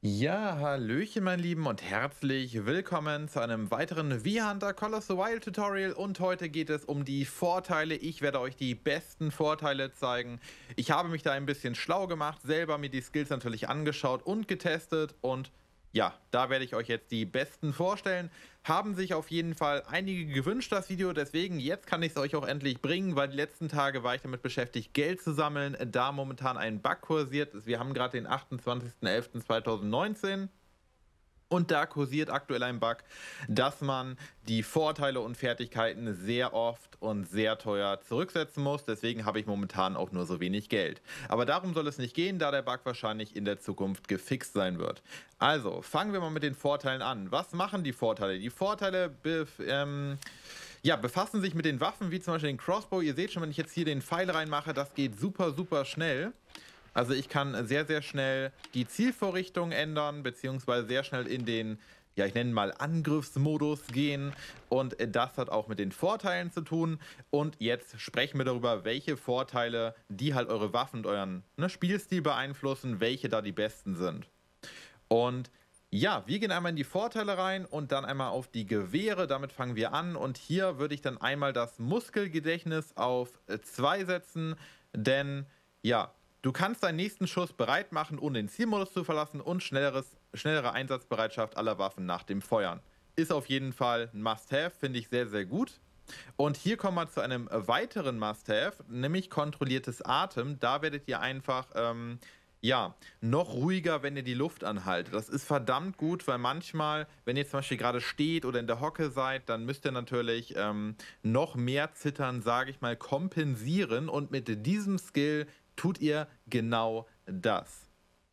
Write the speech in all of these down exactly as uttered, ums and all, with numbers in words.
Ja, hallöchen, mein Lieben, und herzlich willkommen zu einem weiteren V-Hunter Call of the Wild Tutorial. Und heute geht es um die Vorteile. Ich werde euch die besten Vorteile zeigen. Ich habe mich da ein bisschen schlau gemacht, selber mir die Skills natürlich angeschaut und getestet. Und ja, da werde ich euch jetzt die besten vorstellen. Haben sich auf jeden Fall einige gewünscht, das Video. Deswegen, jetzt kann ich es euch auch endlich bringen, weil die letzten Tage war ich damit beschäftigt, Geld zu sammeln, da momentan ein Bug kursiert. Wir haben gerade den achtundzwanzigsten elften zweitausendneunzehn. Und da kursiert aktuell ein Bug, dass man die Vorteile und Fertigkeiten sehr oft und sehr teuer zurücksetzen muss. Deswegen habe ich momentan auch nur so wenig Geld. Aber darum soll es nicht gehen, da der Bug wahrscheinlich in der Zukunft gefixt sein wird. Also, fangen wir mal mit den Vorteilen an. Was machen die Vorteile? Die Vorteile bef ähm, ja, befassen sich mit den Waffen, wie zum Beispiel den Crossbow. Ihr seht schon, wenn ich jetzt hier den Pfeil reinmache, das geht super, super schnell. Also ich kann sehr, sehr schnell die Zielvorrichtung ändern, beziehungsweise sehr schnell in den, ja, ich nenne ihn mal Angriffsmodus gehen. Und das hat auch mit den Vorteilen zu tun. Und jetzt sprechen wir darüber, welche Vorteile, die halt eure Waffen und euren ne, Spielstil beeinflussen, welche da die besten sind. Und ja, wir gehen einmal in die Vorteile rein und dann einmal auf die Gewehre. Damit fangen wir an. Und hier würde ich dann einmal das Muskelgedächtnis auf zwei setzen, denn ja, du kannst deinen nächsten Schuss bereit machen, ohne den Zielmodus zu verlassen, und schnelleres, schnellere Einsatzbereitschaft aller Waffen nach dem Feuern. Ist auf jeden Fall ein Must-Have, finde ich sehr, sehr gut. Und hier kommen wir zu einem weiteren Must-Have, nämlich kontrolliertes Atem. Da werdet ihr einfach, ähm, ja, noch ruhiger, wenn ihr die Luft anhaltet. Das ist verdammt gut, weil manchmal, wenn ihr zum Beispiel gerade steht oder in der Hocke seid, dann müsst ihr natürlich ähm, noch mehr Zittern, sage ich mal, kompensieren. Und mit diesem Skill tut ihr genau das.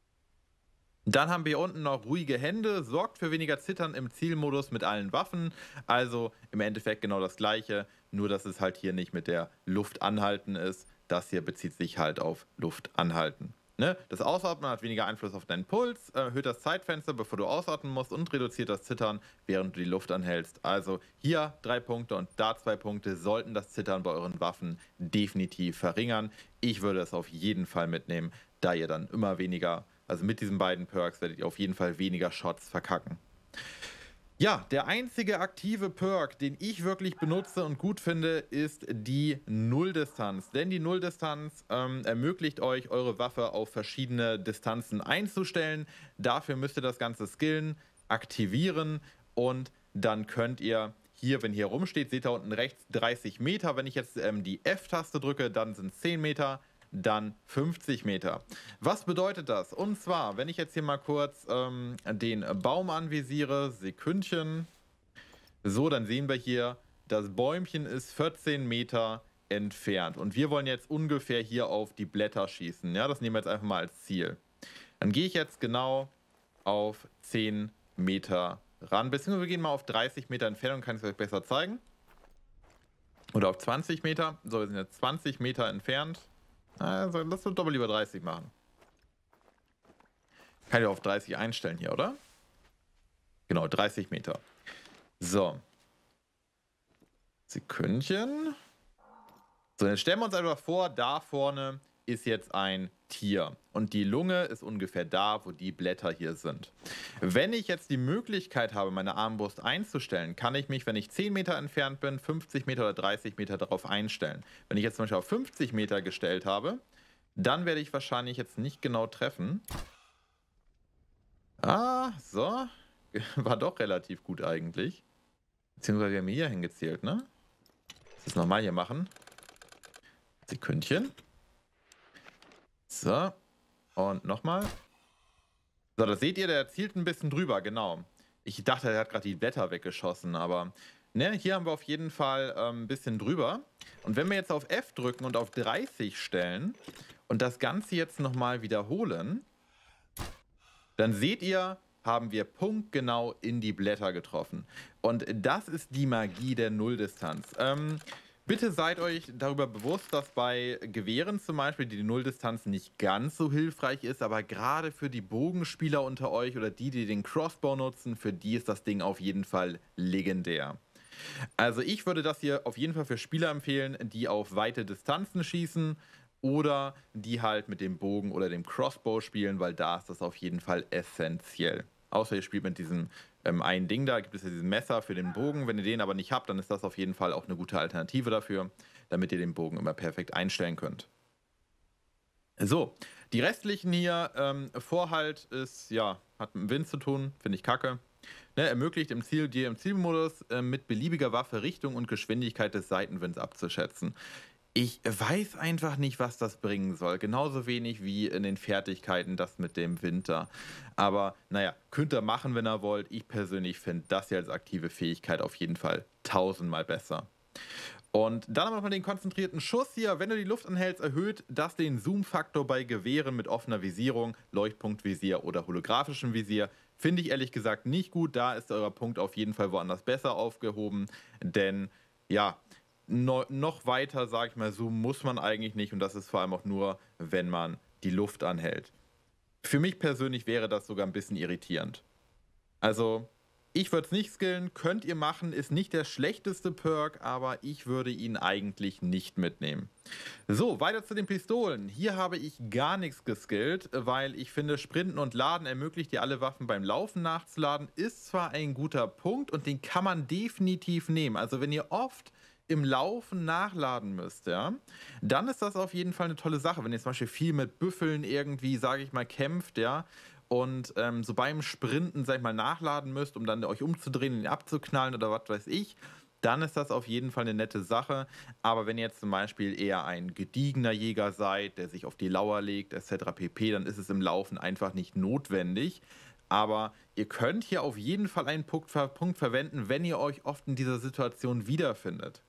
Dann haben wir hier unten noch ruhige Hände, sorgt für weniger Zittern im Zielmodus mit allen Waffen. Also im Endeffekt genau das gleiche, nur dass es halt hier nicht mit der Luft anhalten ist. Das hier bezieht sich halt auf Luft anhalten. Ne? Das Ausatmen hat weniger Einfluss auf deinen Puls, erhöht das Zeitfenster, bevor du ausatmen musst, und reduziert das Zittern, während du die Luft anhältst. Also hier drei Punkte und da zwei Punkte sollten das Zittern bei euren Waffen definitiv verringern. Ich würde es auf jeden Fall mitnehmen, da ihr dann immer weniger, also mit diesen beiden Perks werdet ihr auf jeden Fall weniger Shots verkacken. Ja, der einzige aktive Perk, den ich wirklich benutze und gut finde, ist die Nulldistanz. Denn die Nulldistanz ähm, ermöglicht euch, eure Waffe auf verschiedene Distanzen einzustellen. Dafür müsst ihr das Ganze skillen, aktivieren, und dann könnt ihr hier, wenn hier rumsteht, seht ihr unten rechts dreißig Meter. Wenn ich jetzt ähm, die F-Taste drücke, dann sind es zehn Meter. Dann fünfzig Meter. Was bedeutet das? Und zwar, wenn ich jetzt hier mal kurz ähm, den Baum anvisiere, Sekündchen, so, dann sehen wir hier, das Bäumchen ist vierzehn Meter entfernt. Und wir wollen jetzt ungefähr hier auf die Blätter schießen. Ja, das nehmen wir jetzt einfach mal als Ziel. Dann gehe ich jetzt genau auf zehn Meter ran, beziehungsweise wir gehen mal auf dreißig Meter Entfernung, kann ich es euch besser zeigen. Oder auf zwanzig Meter. So, wir sind jetzt zwanzig Meter entfernt. Also, lass uns doch mal lieber dreißig machen. Kann ich auf dreißig einstellen hier, oder? Genau, dreißig Meter. So. Sekündchen. So, dann stellen wir uns einfach vor, da vorne ist jetzt ein Tier. Und die Lunge ist ungefähr da, wo die Blätter hier sind. Wenn ich jetzt die Möglichkeit habe, meine Armbrust einzustellen, kann ich mich, wenn ich zehn Meter entfernt bin, fünfzig Meter oder dreißig Meter darauf einstellen. Wenn ich jetzt zum Beispiel auf fünfzig Meter gestellt habe, dann werde ich wahrscheinlich jetzt nicht genau treffen. Ah, so. War doch relativ gut eigentlich. Beziehungsweise wir haben hier hingezielt, ne? Das nochmal hier machen. Sekündchen. So. Und nochmal. So, das seht ihr, der zielt ein bisschen drüber, genau. Ich dachte, er hat gerade die Blätter weggeschossen, aber ne, hier haben wir auf jeden Fall ähm, ein bisschen drüber. Und wenn wir jetzt auf F drücken und auf dreißig stellen und das Ganze jetzt nochmal wiederholen, dann seht ihr, haben wir punktgenau in die Blätter getroffen. Und das ist die Magie der Nulldistanz. Ähm, bitte seid euch darüber bewusst, dass bei Gewehren zum Beispiel die Nulldistanz nicht ganz so hilfreich ist, aber gerade für die Bogenspieler unter euch oder die, die den Crossbow nutzen, für die ist das Ding auf jeden Fall legendär. Also ich würde das hier auf jeden Fall für Spieler empfehlen, die auf weite Distanzen schießen. oder die halt mit dem Bogen oder dem Crossbow spielen, weil da ist das auf jeden Fall essentiell. Außer ihr spielt mit diesem ähm, einen Ding da, gibt es ja diesen Messer für den Bogen. Wenn ihr den aber nicht habt, dann ist das auf jeden Fall auch eine gute Alternative dafür, damit ihr den Bogen immer perfekt einstellen könnt. So, die restlichen hier, ähm, Vorhalt ist, ja, hat mit dem Wind zu tun, finde ich kacke. Ne, ermöglicht im Ziel, dir im Zielmodus äh, mit beliebiger Waffe Richtung und Geschwindigkeit des Seitenwinds abzuschätzen. Ich weiß einfach nicht, was das bringen soll. Genauso wenig wie in den Fertigkeiten das mit dem Winter. Aber naja, könnt ihr machen, wenn ihr wollt. Ich persönlich finde das hier als aktive Fähigkeit auf jeden Fall tausendmal besser. Und dann haben wir noch den konzentrierten Schuss hier. Wenn du die Luft anhältst, erhöht das den Zoom-Faktor bei Gewehren mit offener Visierung, Leuchtpunktvisier oder holographischem Visier. Finde ich ehrlich gesagt nicht gut. Da ist euer Punkt auf jeden Fall woanders besser aufgehoben. Denn ja, no, noch weiter, sag ich mal, zoomen muss man eigentlich nicht. Und das ist vor allem auch nur, wenn man die Luft anhält. Für mich persönlich wäre das sogar ein bisschen irritierend. Also, ich würde es nicht skillen, könnt ihr machen, ist nicht der schlechteste Perk, aber ich würde ihn eigentlich nicht mitnehmen. So, weiter zu den Pistolen. Hier habe ich gar nichts geskillt, weil ich finde, Sprinten und Laden ermöglicht dir alle Waffen beim Laufen nachzuladen, ist zwar ein guter Punkt und den kann man definitiv nehmen. Also wenn ihr oft im Laufen nachladen müsst, ja, dann ist das auf jeden Fall eine tolle Sache. Wenn ihr zum Beispiel viel mit Büffeln irgendwie, sage ich mal, kämpft, ja, und ähm, so beim Sprinten, sag ich mal, nachladen müsst, um dann euch umzudrehen, ihn abzuknallen oder was weiß ich, dann ist das auf jeden Fall eine nette Sache. Aber wenn ihr jetzt zum Beispiel eher ein gediegener Jäger seid, der sich auf die Lauer legt, et cetera pp., dann ist es im Laufen einfach nicht notwendig. Aber ihr könnt hier auf jeden Fall einen Punkt, Punkt verwenden, wenn ihr euch oft in dieser Situation wiederfindet.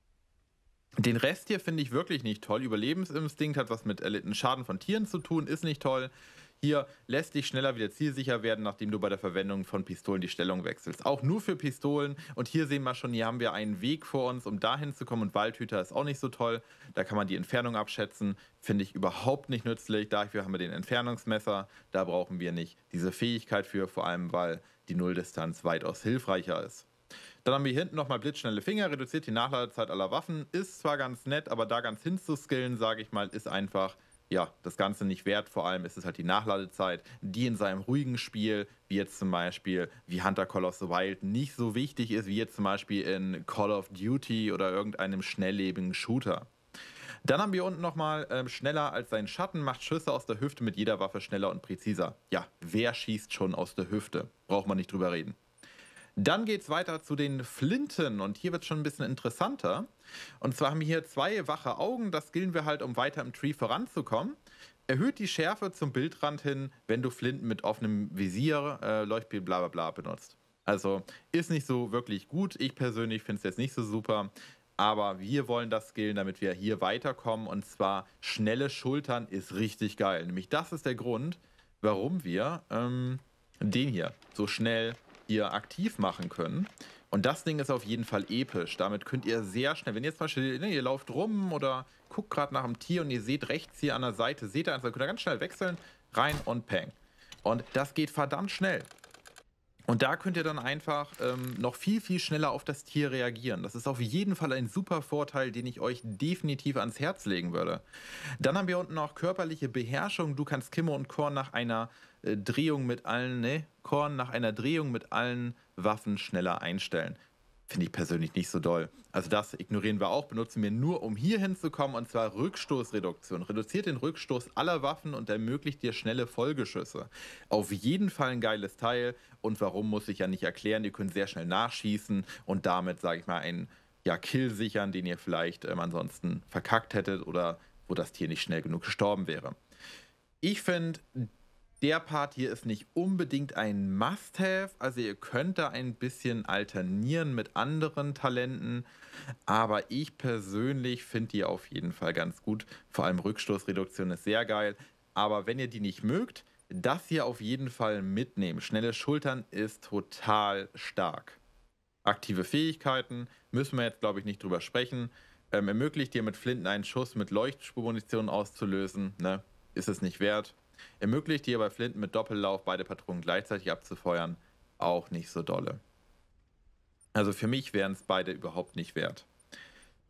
Den Rest hier finde ich wirklich nicht toll. Überlebensinstinkt hat was mit erlittenen Schaden von Tieren zu tun, ist nicht toll. Hier lässt dich schneller wieder zielsicher werden, nachdem du bei der Verwendung von Pistolen die Stellung wechselst. Auch nur für Pistolen. Und hier sehen wir schon, hier haben wir einen Weg vor uns, um dahin zu kommen. Und Waldhüter ist auch nicht so toll. Da kann man die Entfernung abschätzen. Finde ich überhaupt nicht nützlich. Dafür haben wir den Entfernungsmesser. Da brauchen wir nicht diese Fähigkeit für, vor allem weil die Nulldistanz weitaus hilfreicher ist. Dann haben wir hier hinten nochmal blitzschnelle Finger, reduziert die Nachladezeit aller Waffen. Ist zwar ganz nett, aber da ganz hinzuskillen, sage ich mal, ist einfach, ja, das Ganze nicht wert. Vor allem ist es halt die Nachladezeit, die in seinem ruhigen Spiel, wie jetzt zum Beispiel wie Hunter Call of the Wild, nicht so wichtig ist, wie jetzt zum Beispiel in Call of Duty oder irgendeinem schnelllebigen Shooter. Dann haben wir unten nochmal ähm, schneller als sein Schatten, macht Schüsse aus der Hüfte mit jeder Waffe schneller und präziser. Ja, wer schießt schon aus der Hüfte? Braucht man nicht drüber reden. Dann geht es weiter zu den Flinten und hier wird es schon ein bisschen interessanter. Und zwar haben wir hier zwei wache Augen, das skillen wir halt, um weiter im Tree voranzukommen. Erhöht die Schärfe zum Bildrand hin, wenn du Flinten mit offenem Visier, äh, Leuchtbild, bla bla bla benutzt. Also ist nicht so wirklich gut. Ich persönlich finde es jetzt nicht so super. Aber wir wollen das skillen, damit wir hier weiterkommen. Und zwar schnelle Schultern ist richtig geil. Nämlich das ist der Grund, warum wir ähm, den hier so schnell hier aktiv machen können. Und das Ding ist auf jeden Fall episch. Damit könnt ihr sehr schnell, wenn ihr jetzt zum Beispiel, ne, ihr lauft rum oder guckt gerade nach einem Tier und ihr seht rechts hier an der Seite, seht ihr einfach, könnt ihr ganz schnell wechseln, rein und peng. Und das geht verdammt schnell. Und da könnt ihr dann einfach ähm, noch viel, viel schneller auf das Tier reagieren. Das ist auf jeden Fall ein super Vorteil, den ich euch definitiv ans Herz legen würde. Dann haben wir unten noch körperliche Beherrschung. Du kannst Kimme und Korn nach einer äh, Drehung mit allen, ne, Korn nach einer Drehung mit allen Waffen schneller einstellen. Finde ich persönlich nicht so doll. Also das ignorieren wir auch, benutzen wir nur, um hier hinzukommen, und zwar Rückstoßreduktion. Reduziert den Rückstoß aller Waffen und ermöglicht dir schnelle Folgeschüsse. Auf jeden Fall ein geiles Teil. Und warum, muss ich ja nicht erklären. Ihr könnt sehr schnell nachschießen und damit, sage ich mal, einen ja, Kill sichern, den ihr vielleicht ähm, ansonsten verkackt hättet oder wo das Tier nicht schnell genug gestorben wäre. Ich finde, der Part hier ist nicht unbedingt ein Must-Have, also ihr könnt da ein bisschen alternieren mit anderen Talenten, aber ich persönlich finde die auf jeden Fall ganz gut. Vor allem Rückstoßreduktion ist sehr geil, aber wenn ihr die nicht mögt, das hier auf jeden Fall mitnehmen. Schnelle Schultern ist total stark. Aktive Fähigkeiten, müssen wir jetzt glaube ich nicht drüber sprechen, ähm, ermöglicht dir mit Flinten einen Schuss mit Leuchtspurmunition auszulösen, ne? Ist es nicht wert. Ermöglicht dir bei Flinten mit Doppellauf beide Patronen gleichzeitig abzufeuern, auch nicht so dolle. Also für mich wären es beide überhaupt nicht wert.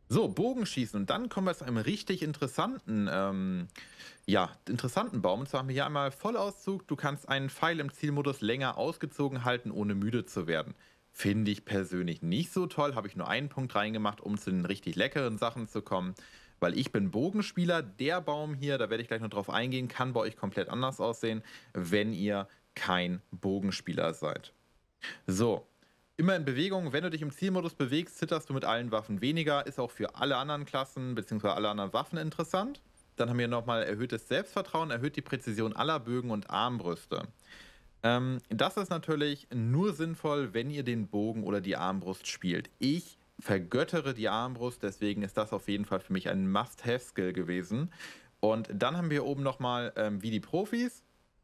So, Bogenschießen. Und dann kommen wir zu einem richtig interessanten, ähm, ja, interessanten Baum. Und zwar haben wir hier einmal Vollauszug. Du kannst einen Pfeil im Zielmodus länger ausgezogen halten, ohne müde zu werden. Finde ich persönlich nicht so toll. Habe ich nur einen Punkt reingemacht, um zu den richtig leckeren Sachen zu kommen. Weil ich bin Bogenspieler. Der Baum hier, da werde ich gleich noch drauf eingehen, kann bei euch komplett anders aussehen, wenn ihr kein Bogenspieler seid. So, immer in Bewegung. Wenn du dich im Zielmodus bewegst, zitterst du mit allen Waffen weniger. Ist auch für alle anderen Klassen bzw. alle anderen Waffen interessant. Dann haben wir nochmal erhöhtes Selbstvertrauen, erhöht die Präzision aller Bögen und Armbrüste. Ähm, das ist natürlich nur sinnvoll, wenn ihr den Bogen oder die Armbrust spielt. Ich vergöttere die Armbrust, deswegen ist das auf jeden Fall für mich ein Must-Have-Skill gewesen. Und dann haben wir oben nochmal ähm, wie die Profis.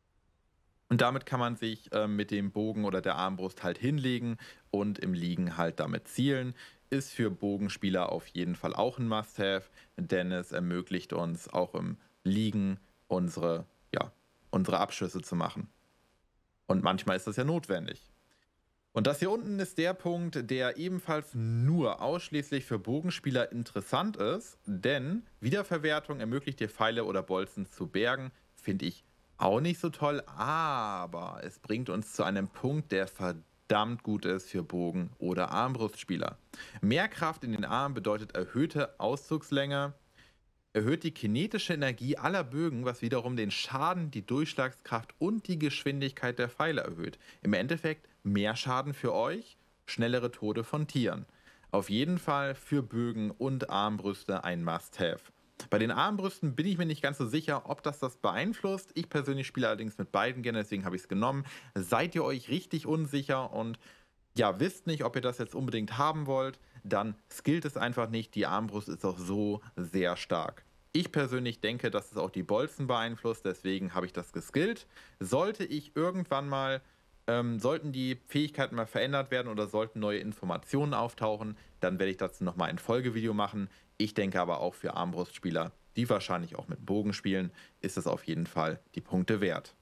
Und damit kann man sich ähm, mit dem Bogen oder der Armbrust halt hinlegen und im Liegen halt damit zielen. Ist für Bogenspieler auf jeden Fall auch ein Must-Have, denn es ermöglicht uns auch im Liegen unsere, ja, unsere Abschüsse zu machen. Und manchmal ist das ja notwendig. Und das hier unten ist der Punkt, der ebenfalls nur ausschließlich für Bogenspieler interessant ist, denn Wiederverwertung ermöglicht dir Pfeile oder Bolzen zu bergen, finde ich auch nicht so toll, aber es bringt uns zu einem Punkt, der verdammt gut ist für Bogen- oder Armbrustspieler. Mehr Kraft in den Armen bedeutet erhöhte Auszugslänge, erhöht die kinetische Energie aller Bögen, was wiederum den Schaden, die Durchschlagskraft und die Geschwindigkeit der Pfeile erhöht. Im Endeffekt mehr Schaden für euch, schnellere Tode von Tieren. Auf jeden Fall für Bögen und Armbrüste ein Must-Have. Bei den Armbrüsten bin ich mir nicht ganz so sicher, ob das das beeinflusst. Ich persönlich spiele allerdings mit beiden gerne, deswegen habe ich es genommen. Seid ihr euch richtig unsicher und ja, wisst nicht, ob ihr das jetzt unbedingt haben wollt, dann skillt es einfach nicht. Die Armbrust ist auch so sehr stark. Ich persönlich denke, dass es auch die Bolzen beeinflusst, deswegen habe ich das geskillt. Sollte ich irgendwann mal, ähm, sollten die Fähigkeiten mal verändert werden oder sollten neue Informationen auftauchen, dann werde ich dazu nochmal ein Folgevideo machen. Ich denke aber auch für Armbrustspieler, die wahrscheinlich auch mit Bogen spielen, ist es auf jeden Fall die Punkte wert.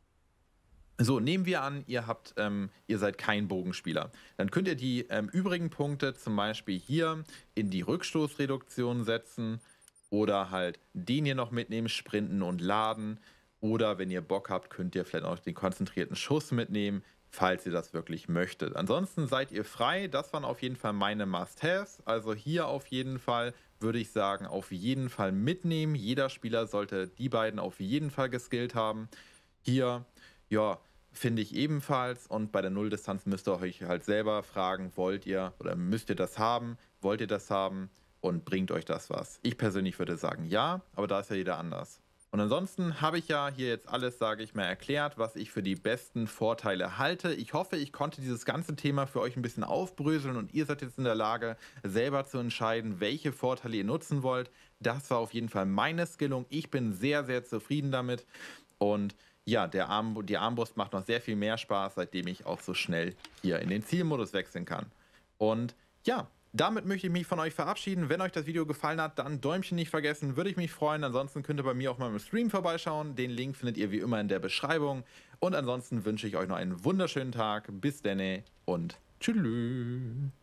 So, nehmen wir an, ihr habt, ähm, ihr seid kein Bogenspieler. Dann könnt ihr die ähm, übrigen Punkte zum Beispiel hier in die Rückstoßreduktion setzen oder halt den hier noch mitnehmen, sprinten und laden. Oder wenn ihr Bock habt, könnt ihr vielleicht auch den konzentrierten Schuss mitnehmen, falls ihr das wirklich möchtet. Ansonsten seid ihr frei. Das waren auf jeden Fall meine Must-Haves. Also hier auf jeden Fall würde ich sagen, auf jeden Fall mitnehmen. Jeder Spieler sollte die beiden auf jeden Fall geskillt haben. Hier, ja, finde ich ebenfalls. Und bei der Nulldistanz müsst ihr euch halt selber fragen, wollt ihr oder müsst ihr das haben? Wollt ihr das haben? Und bringt euch das was? Ich persönlich würde sagen ja, aber da ist ja jeder anders. Und ansonsten habe ich ja hier jetzt alles, sage ich mal, erklärt, was ich für die besten Vorteile halte. Ich hoffe, ich konnte dieses ganze Thema für euch ein bisschen aufbröseln und ihr seid jetzt in der Lage, selber zu entscheiden, welche Vorteile ihr nutzen wollt. Das war auf jeden Fall meine Skillung. Ich bin sehr, sehr zufrieden damit. Und ja, der Arm, die Armbrust macht noch sehr viel mehr Spaß, seitdem ich auch so schnell hier in den Zielmodus wechseln kann. Und ja, damit möchte ich mich von euch verabschieden. Wenn euch das Video gefallen hat, dann Däumchen nicht vergessen, würde ich mich freuen. Ansonsten könnt ihr bei mir auch mal im Stream vorbeischauen. Den Link findet ihr wie immer in der Beschreibung. Und ansonsten wünsche ich euch noch einen wunderschönen Tag. Bis denne und tschüss.